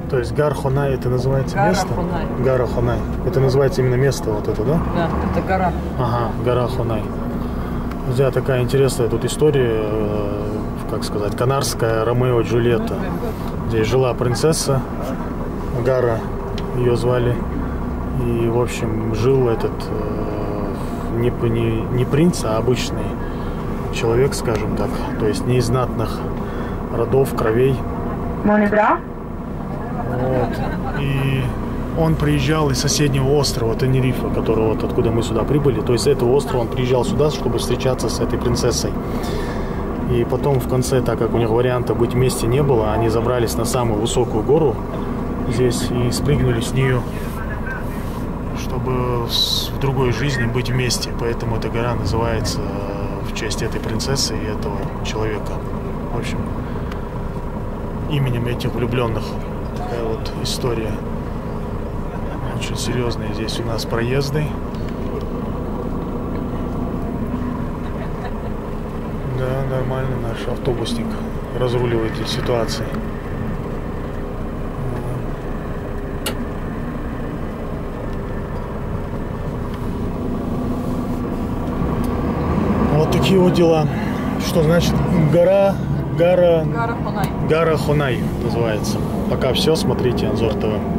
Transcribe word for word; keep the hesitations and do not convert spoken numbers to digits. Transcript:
То есть Гар Хонай это называется Гара место? Хонай. Гара Хонай. Это называется именно место вот это, да? Да, это гора. Ага, гора Хонай. Друзья, такая интересная тут история, э, как сказать, канарская Ромео и Джульетта. Здесь жила принцесса Гара, ее звали. И, в общем, жил этот э, не, не, не принц, а обычный человек, скажем так. То есть не из знатных родов, кровей. Вот. И он приезжал из соседнего острова Тенерифа, которого вот откуда мы сюда прибыли. То есть с этого острова он приезжал сюда, чтобы встречаться с этой принцессой. И потом в конце, так как у них варианта быть вместе не было, они забрались на самую высокую гору здесь и спрыгнули с нее, чтобы в другой жизни быть вместе. Поэтому эта гора называется в честь этой принцессы и этого человека. В общем, именем этих влюбленных. Такая вот история. Очень серьезные здесь у нас проезды. Да, нормально наш автобусник разруливает эти ситуации. Вот такие вот дела. Что значит гора, гора, Гара Хонай. Гара Хонай называется. Пока все, смотрите Анзор ТВ.